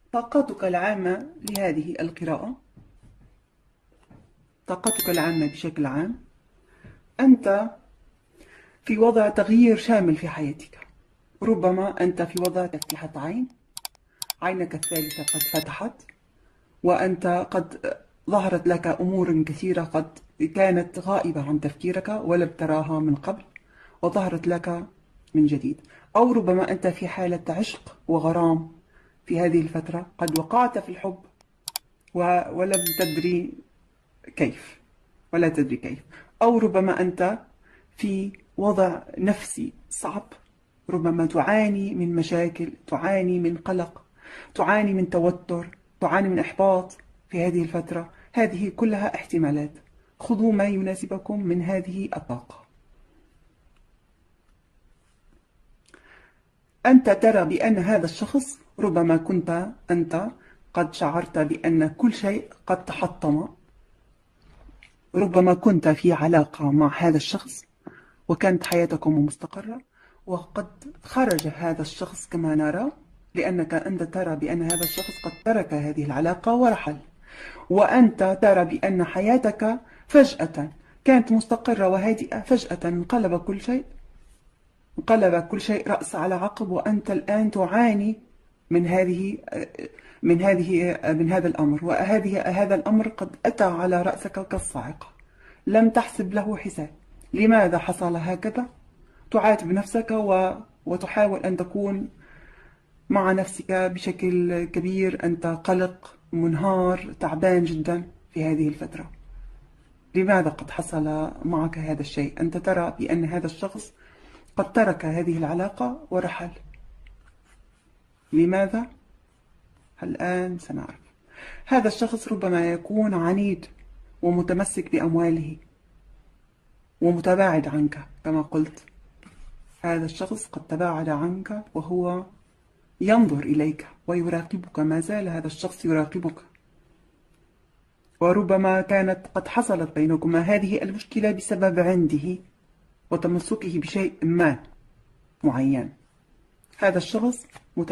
طاقتك العامة لهذه القراءة، طاقتك العامة بشكل عام، أنت في وضع تغيير شامل في حياتك. ربما أنت في وضع تفتيحة عين، عينك الثالثة قد فتحت، وأنت قد ظهرت لك أمور كثيرة قد كانت غائبة عن تفكيرك ولم تراها من قبل، وظهرت لك من جديد. أو ربما أنت في حالة عشق وغرام في هذه الفترة، قد وقعت في الحب ولم تدري كيف، ولا تدري كيف. أو ربما أنت في وضع نفسي صعب، ربما تعاني من مشاكل، تعاني من قلق، تعاني من توتر، تعاني من إحباط في هذه الفترة. هذه كلها احتمالات. خذوا ما يناسبكم من هذه الطاقة. أنت ترى بأن هذا الشخص، ربما كنت أنت قد شعرت بأن كل شيء قد تحطم. ربما كنت في علاقة مع هذا الشخص وكانت حياتكم مستقرة، وقد خرج هذا الشخص كما نرى، لأنك أنت ترى بأن هذا الشخص قد ترك هذه العلاقة ورحل. وأنت ترى بأن حياتك فجأة كانت مستقرة وهادئة، فجأة انقلب كل شيء رأس على عقب، وأنت الآن تعاني من هذا الأمر. هذا الأمر قد أتى على رأسك كالصاعقة، لم تحسب له حساب. لماذا حصل هكذا؟ تعاتب نفسك وتحاول أن تكون مع نفسك بشكل كبير. أنت قلق، منهار، تعبان جدا في هذه الفترة. لماذا قد حصل معك هذا الشيء؟ أنت ترى بأن هذا الشخص قد ترك هذه العلاقة ورحل. لماذا؟ الآن سنعرف. هذا الشخص ربما يكون عنيد ومتمسك بأمواله ومتباعد عنك كما قلت. هذا الشخص قد تباعد عنك وهو ينظر إليك ويراقبك، ما زال هذا الشخص يراقبك. وربما كانت قد حصلت بينكما هذه المشكلة بسبب عنده وتمسكه بشيء ما معين. هذا الشخص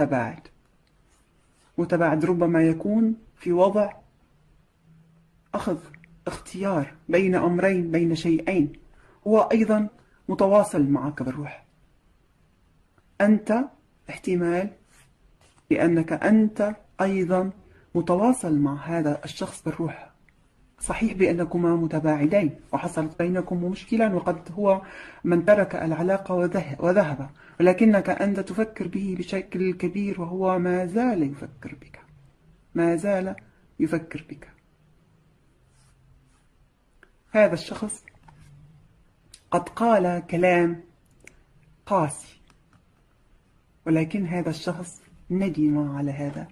متباعد، ربما يكون في وضع أخذ اختيار بين أمرين، بين شيئين. هو أيضا متواصل معك بالروح. أنت احتمال لأنك أنت أيضا متواصل مع هذا الشخص بالروح. صحيح بأنكما متباعدين وحصلت بينكم مشكلة، وقد هو من ترك العلاقة وذهب، ولكنك أنت تفكر به بشكل كبير، وهو ما زال يفكر بك، ما زال يفكر بك. هذا الشخص قد قال كلام قاسي، ولكن هذا الشخص ندم على هذا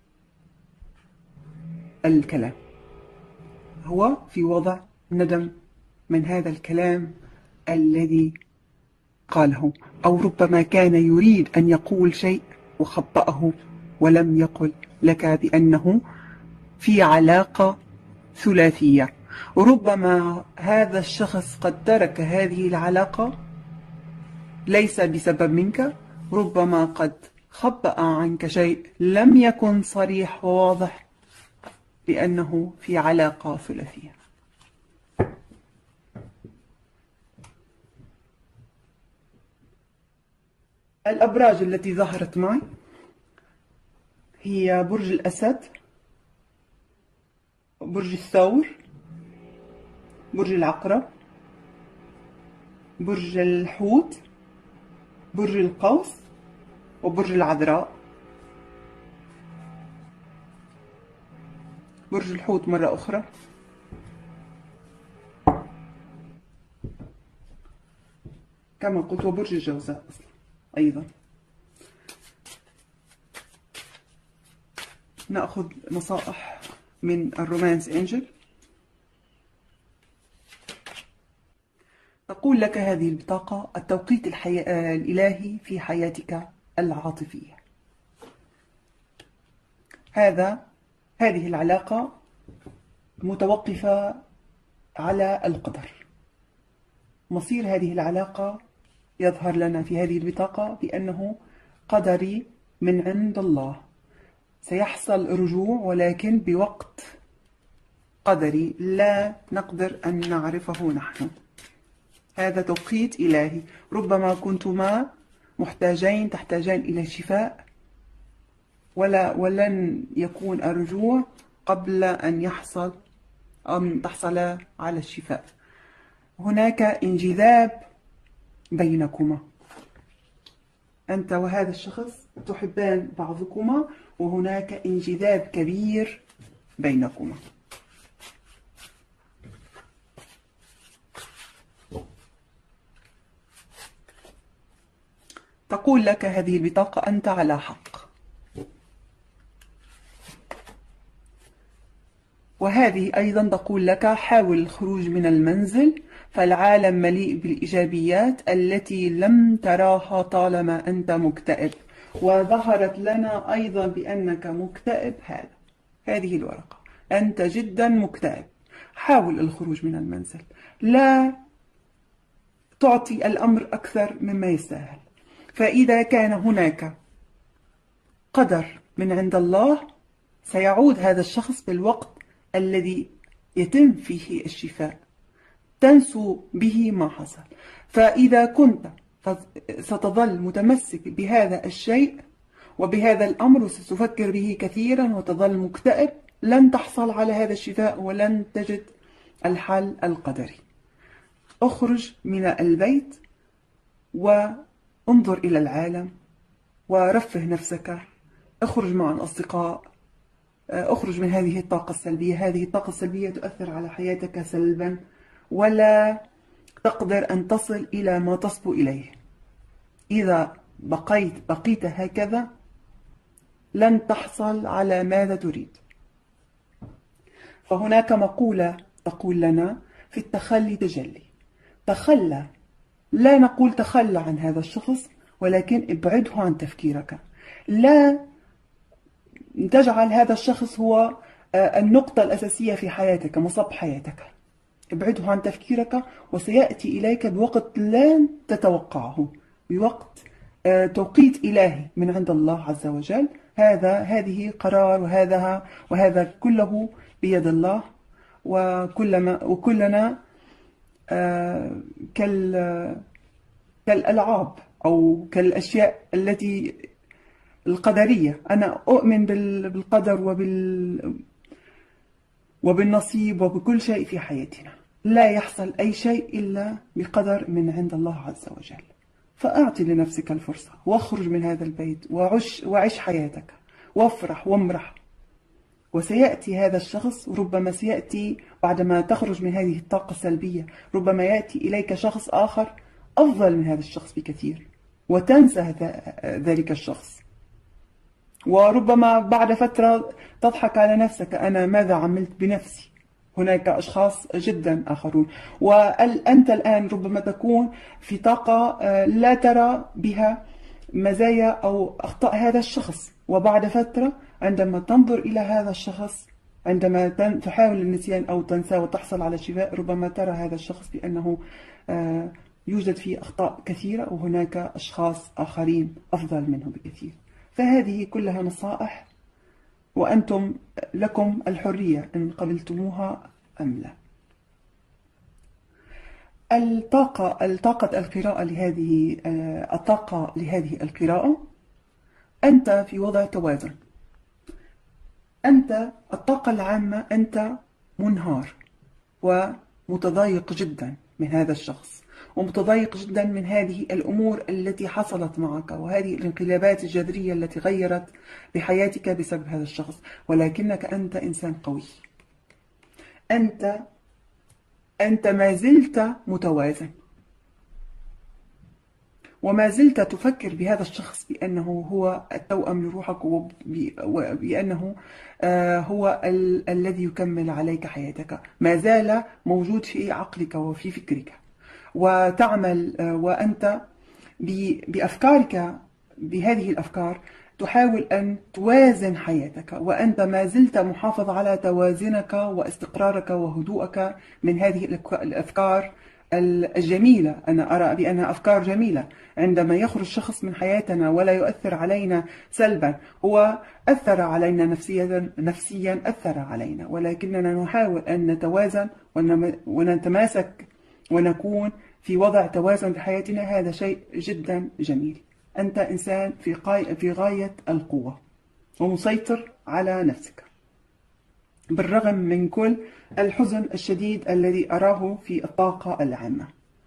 الكلام. هو في وضع ندم من هذا الكلام الذي قاله، أو ربما كان يريد أن يقول شيء وخطأه ولم يقل لك بأنه في علاقة ثلاثية. ربما هذا الشخص قد ترك هذه العلاقة ليس بسبب منك، ربما قد خبأ عنك شيء لم يكن صريح وواضح بأنه في علاقة ثلاثية. الأبراج التي ظهرت معي هي برج الأسد، برج الثور، برج العقرب، برج الحوت، برج القوس، وبرج العذراء. برج الحوت مرة أخرى، كما قلت، وبرج الجوزاء أيضا. نأخذ نصائح من الرومانس إنجل. تقول لك هذه البطاقة التوقيت الإلهي في حياتك العاطفية. هذه العلاقة متوقفة على القدر. مصير هذه العلاقة يظهر لنا في هذه البطاقة بأنه قدري من عند الله. سيحصل رجوع، ولكن بوقت قدري لا نقدر أن نعرفه نحن. هذا توقيت إلهي. ربما كنتما تحتاجان إلى شفاء، ولن يكون الرجوع قبل أن تحصل على الشفاء. هناك انجذاب بينكما، أنت وهذا الشخص تحبان بعضكما، وهناك انجذاب كبير بينكما. تقول لك هذه البطاقة أنت على حق. وهذه أيضا تقول لك حاول الخروج من المنزل، فالعالم مليء بالإيجابيات التي لم تراها طالما أنت مكتئب. وظهرت لنا أيضا بأنك مكتئب. هذه الورقة، أنت جدا مكتئب. حاول الخروج من المنزل، لا تعطي الأمر أكثر مما يستاهل. فإذا كان هناك قدر من عند الله سيعود هذا الشخص بالوقت الذي يتم فيه الشفاء، تنسو به ما حصل. فإذا كنت ستظل متمسك بهذا الشيء وبهذا الأمر وستفكر به كثيرا وتظل مكتئب، لن تحصل على هذا الشفاء ولن تجد الحل القدري. اخرج من البيت وانظر إلى العالم ورفه نفسك، اخرج مع الأصدقاء، اخرج من هذه الطاقة السلبية. هذه الطاقة السلبية تؤثر على حياتك سلبا، ولا تقدر أن تصل إلى ما تصبو إليه. إذا بقيت هكذا لن تحصل على ماذا تريد. فهناك مقولة تقول لنا في التخلي تجلي. تخلى، لا نقول تخلى عن هذا الشخص، ولكن ابعده عن تفكيرك. لا تجعل هذا الشخص هو النقطة الأساسية في حياتك، مصب حياتك. ابعده عن تفكيرك، وسيأتي إليك بوقت لا تتوقعه، بوقت توقيت إلهي من عند الله عز وجل. هذه قرار، وهذا كله بيد الله. وكلنا كالألعاب أو كالأشياء التي القدرية. أنا أؤمن بالقدر وبالنصيب وبكل شيء في حياتنا. لا يحصل أي شيء إلا بقدر من عند الله عز وجل. فأعطي لنفسك الفرصة، واخرج من هذا البيت وعش حياتك، وافرح وامرح. وسيأتي هذا الشخص، ربما سيأتي بعدما تخرج من هذه الطاقة السلبية، ربما يأتي إليك شخص آخر أفضل من هذا الشخص بكثير، وتنسى ذلك الشخص. وربما بعد فترة تضحك على نفسك، أنا ماذا عملت بنفسي؟ هناك أشخاص جدا آخرون. وأنت الآن ربما تكون في طاقة لا ترى بها مزايا أو أخطاء هذا الشخص، وبعد فترة عندما تنظر إلى هذا الشخص، عندما تحاول النسيان أو تنسى وتحصل على شفاء، ربما ترى هذا الشخص بأنه يوجد فيه أخطاء كثيرة، وهناك أشخاص آخرين أفضل منه بكثير. فهذه كلها نصائح، وأنتم لكم الحرية إن قبلتموها أم لا. الطاقة لهذه القراءة، أنت في وضع توازن. أنت الطاقة العامة، أنت منهار ومتضايق جدا من هذا الشخص، ومتضايق جدا من هذه الأمور التي حصلت معك، وهذه الانقلابات الجذرية التي غيرت بحياتك بسبب هذا الشخص. ولكنك أنت إنسان قوي. أنت ما زلت متوازن، وما زلت تفكر بهذا الشخص بأنه هو التوأم لروحك، وبأنه هو الذي يكمل عليك حياتك. ما زال موجود في عقلك وفي فكرك، وتعمل وأنت بأفكارك، بهذه الأفكار تحاول أن توازن حياتك، وأنت ما زلت محافظ على توازنك واستقرارك وهدوءك من هذه الأفكار الجميلة. أنا أرى بأنها أفكار جميلة. عندما يخرج شخص من حياتنا ولا يؤثر علينا سلبا، هو أثر علينا نفسيا أثر علينا، ولكننا نحاول أن نتوازن ونتماسك ونكون في وضع توازن في حياتنا. هذا شيء جدا جميل. أنت إنسان في غاية القوة ومسيطر على نفسك بالرغم من كل الحزن الشديد الذي أراه في الطاقة العامة.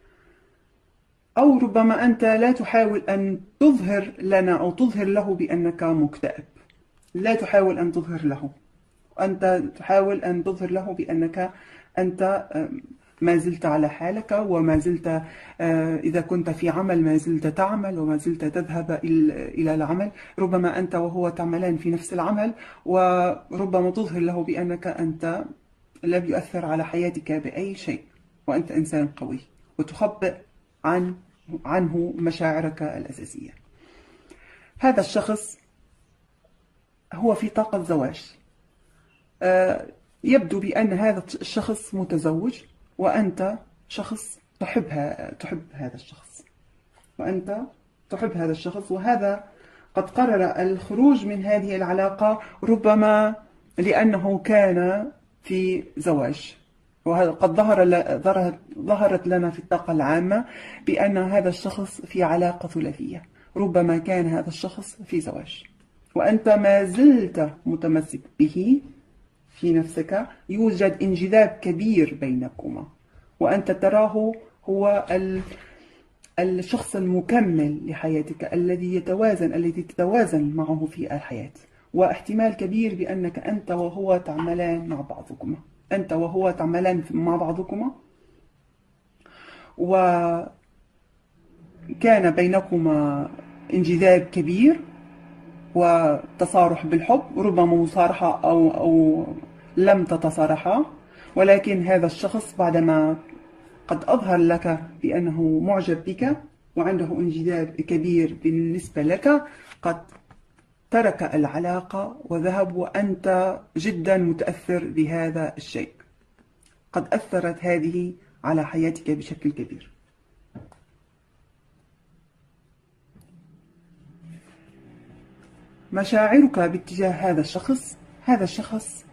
أو ربما أنت لا تحاول أن تظهر لنا أو تظهر له بأنك مكتئب. لا تحاول أن تظهر له، أنت تحاول أن تظهر له بأنك أنت ما زلت على حالك، وما زلت إذا كنت في عمل ما زلت تعمل وما زلت تذهب إلى العمل. ربما أنت وهو تعملان في نفس العمل، وربما تظهر له بأنك أنت لم يؤثر على حياتك بأي شيء، وأنت إنسان قوي، وتخبئ عنه مشاعرك الأساسية. هذا الشخص هو في طاقة زواج. يبدو بأن هذا الشخص متزوج، وأنت شخص تحب هذا الشخص، وأنت تحب هذا الشخص، وهذا قد قرر الخروج من هذه العلاقة ربما لأنه كان في زواج. وهذا قد ظهرت لنا في الطاقة العامة بأن هذا الشخص في علاقة ثلاثية. ربما كان هذا الشخص في زواج وأنت ما زلت متمسك به في نفسك. يوجد انجذاب كبير بينكما، وأنت تراه هو الشخص المكمل لحياتك، الذي تتوازن معه في الحياة. واحتمال كبير بأنك أنت وهو تعملان مع بعضكما، وكان بينكما انجذاب كبير وتصارح بالحب، ربما مصارحة أو لم تتصارحا، ولكن هذا الشخص بعدما قد أظهر لك بأنه معجب بك وعنده انجذاب كبير بالنسبة لك، قد ترك العلاقة وذهب، وأنت جدا متأثر بهذا الشيء. قد أثرت هذه على حياتك بشكل كبير. مشاعرك باتجاه هذا الشخص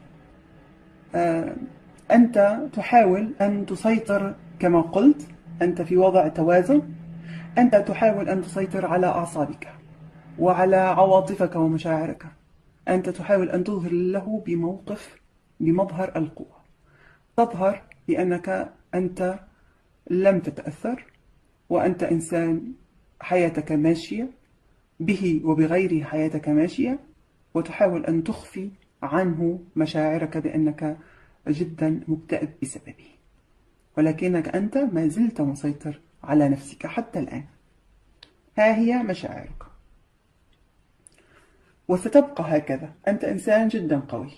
أنت تحاول أن تسيطر كما قلت. أنت في وضع توازن. أنت تحاول أن تسيطر على أعصابك وعلى عواطفك ومشاعرك. أنت تحاول أن تظهر له بمظهر القوة. تظهر بأنك أنت لم تتأثر، وأنت إنسان حياتك ماشية به وبغيره، حياتك ماشية، وتحاول أن تخفي عنه مشاعرك بأنك جدا مكتئب بسببه، ولكنك أنت ما زلت مسيطر على نفسك حتى الآن. ها هي مشاعرك، وستبقى هكذا. أنت إنسان جدا قوي.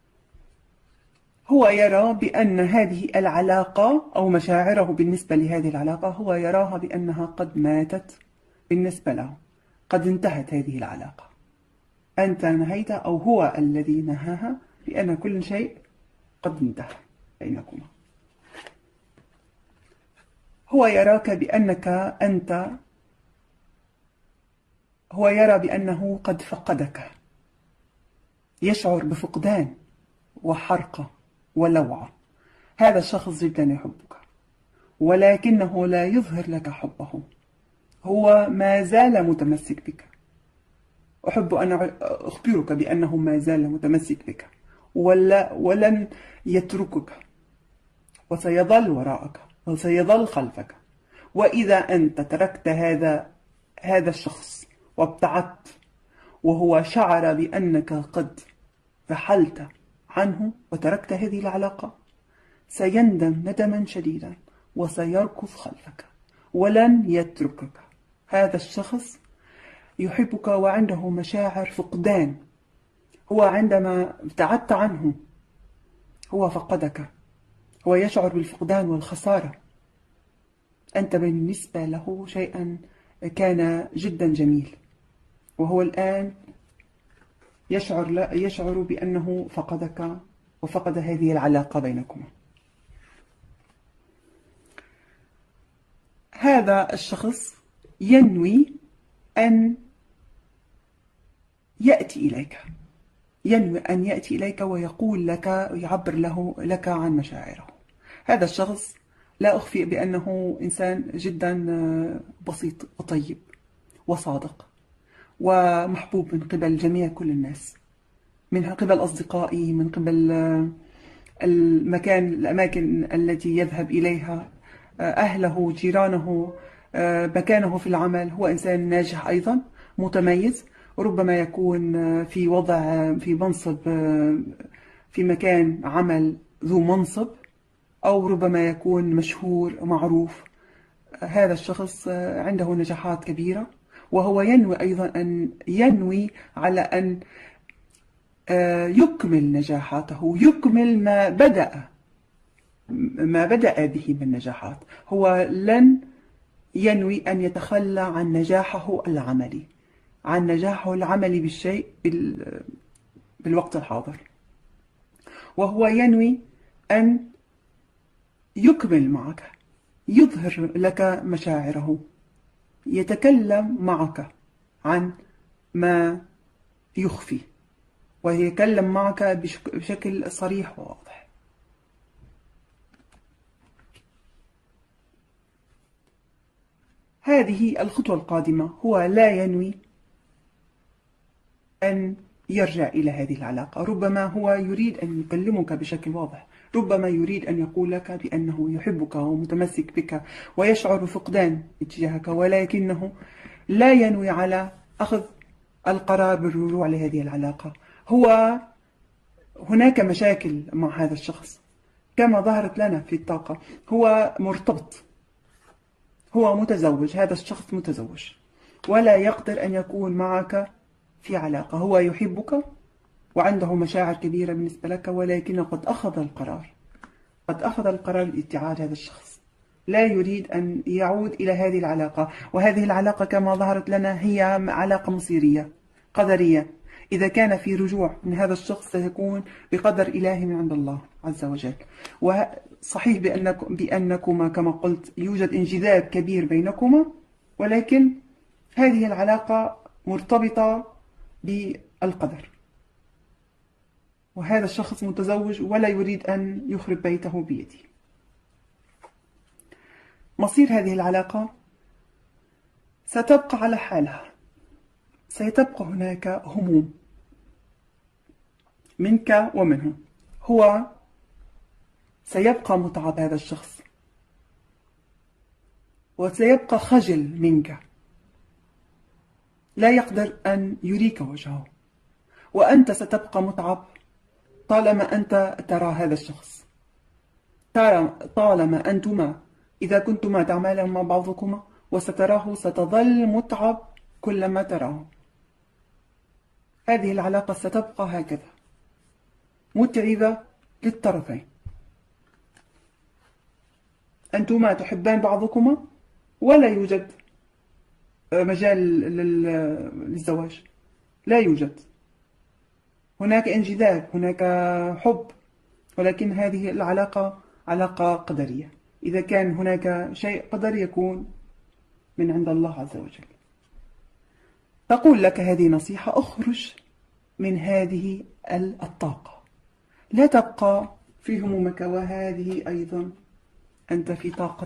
هو يرى بأن هذه العلاقة أو مشاعره بالنسبة لهذه العلاقة، هو يراها بأنها قد ماتت بالنسبة له. قد انتهت هذه العلاقة. أنت نهيت أو هو الذي نهاها، لأن كل شيء قد انتهى بينكما. هو يراك بأنك هو يرى بأنه قد فقدك. يشعر بفقدان وحرقة ولوعة. هذا الشخص جدا يحبك، ولكنه لا يظهر لك حبه. هو ما زال متمسك بك. أحب أن أخبرك بأنه ما زال متمسك بك، ولن يتركك، وسيظل وراءك وسيظل خلفك. وإذا أنت تركت هذا الشخص وابتعدت، وهو شعر بأنك قد رحلت عنه وتركت هذه العلاقة، سيندم ندما شديدا وسيركض خلفك ولن يتركك. هذا الشخص يحبك وعنده مشاعر فقدان. هو عندما ابتعدت عنه هو فقدك. هو يشعر بالفقدان والخسارة. أنت بالنسبة له شيئا كان جدا جميل، وهو الآن يشعر بأنه فقدك وفقد هذه العلاقة بينكما. هذا الشخص ينوي أن يأتي إليك، ينوي أن يأتي إليك ويقول لك، يعبر لك عن مشاعره. هذا الشخص لا أخفي بأنه إنسان جدا بسيط وطيب وصادق ومحبوب من قبل جميع كل الناس، من قبل أصدقائه، من قبل الأماكن التي يذهب إليها، أهله، جيرانه، مكانه في العمل. هو إنسان ناجح أيضا، متميز، ربما يكون في وضع، في منصب، في مكان عمل ذو منصب، أو ربما يكون مشهور معروف. هذا الشخص عنده نجاحات كبيرة، وهو ينوي أيضا ينوي على أن يكمل نجاحاته، يكمل ما بدأ به من نجاحات. هو لن ينوي أن يتخلى عن نجاحه العملي، عن نجاحه العملي بالشيء بالوقت الحاضر، وهو ينوي أن يكمل معك، يظهر لك مشاعره، يتكلم معك عن ما يخفي، ويتكلم معك بشكل صريح وواضح. هذه الخطوة القادمة. هو لا ينوي أن يرجع إلى هذه العلاقة، ربما هو يريد أن يكلمك بشكل واضح، ربما يريد أن يقول لك بأنه يحبك ومتمسك بك ويشعر بفقدان اتجاهك، ولكنه لا ينوي على أخذ القرار بالرجوع لهذه العلاقة. هناك مشاكل مع هذا الشخص كما ظهرت لنا في الطاقة. هو مرتبط، هو متزوج، هذا الشخص متزوج ولا يقدر أن يكون معك في علاقة. هو يحبك وعنده مشاعر كبيرة بالنسبة لك، ولكن قد أخذ القرار الابتعاد. هذا الشخص لا يريد أن يعود إلى هذه العلاقة، وهذه العلاقة كما ظهرت لنا هي علاقة مصيرية قدرية. إذا كان في رجوع من هذا الشخص سيكون بقدر إلهي من عند الله عز وجل. وصحيح بأنكما كما قلت يوجد انجذاب كبير بينكما، ولكن هذه العلاقة مرتبطة بالقدر، وهذا الشخص متزوج ولا يريد أن يخرب بيته بيده. مصير هذه العلاقة ستبقى على حالها، سيتبقى هناك هموم منك ومنه. هو سيبقى متعب هذا الشخص، وسيبقى خجل منك، لا يقدر أن يريك وجهه، وأنت ستبقى متعب طالما أنت ترى هذا الشخص، طالما أنتما إذا كنتما تعملان مع بعضكما وستراه ستظل متعب كلما تراه. هذه العلاقة ستبقى هكذا متعبة للطرفين. أنتما تحبان بعضكما ولا يوجد مجال للزواج، لا يوجد. هناك انجذاب، هناك حب، ولكن هذه العلاقة علاقة قدرية. إذا كان هناك شيء قدر يكون من عند الله عز وجل. تقول لك هذه نصيحة: اخرج من هذه الطاقة، لا تبقى في همومك، وهذه أيضا أنت في طاقة.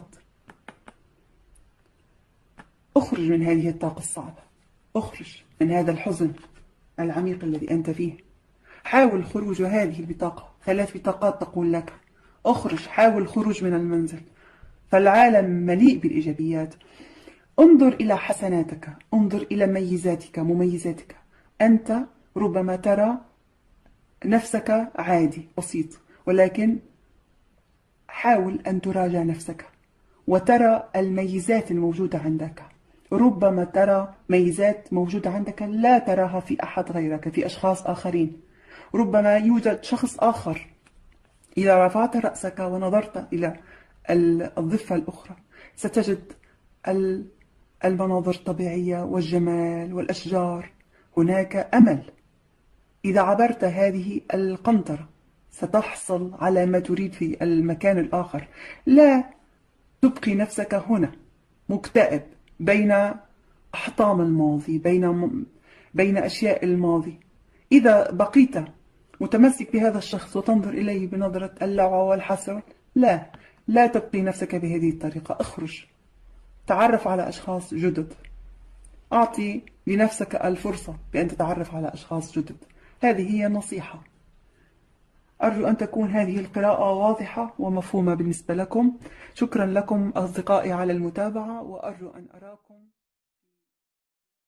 اخرج من هذه الطاقة الصعبة، اخرج من هذا الحزن العميق الذي أنت فيه. حاول خروج هذه البطاقة. 3 بطاقات تقول لك: اخرج، حاول الخروج من المنزل، فالعالم مليء بالإيجابيات. انظر إلى حسناتك، انظر إلى مميزاتك. أنت ربما ترى نفسك عادي بسيط، ولكن حاول أن تراجع نفسك وترى الميزات الموجودة عندك. ربما ترى ميزات موجودة عندك لا تراها في أحد غيرك، في أشخاص آخرين. ربما يوجد شخص آخر إذا رفعت رأسك ونظرت إلى الضفة الأخرى ستجد المناظر الطبيعية والجمال والأشجار. هناك أمل. إذا عبرت هذه القنطرة ستحصل على ما تريد في المكان الآخر. لا تبقي نفسك هنا، مكتئب بين أحطام الماضي، بين أشياء الماضي. إذا بقيت متمسك بهذا الشخص وتنظر إليه بنظرة اللوعة والحسرة، لا تبقي نفسك بهذه الطريقة. اخرج، تعرف على أشخاص جدد، أعطي لنفسك الفرصة بأن تتعرف على أشخاص جدد. هذه هي النصيحة. أرجو أن تكون هذه القراءة واضحة ومفهومة بالنسبة لكم. شكرا لكم أصدقائي على المتابعة، وأرجو أن أراكم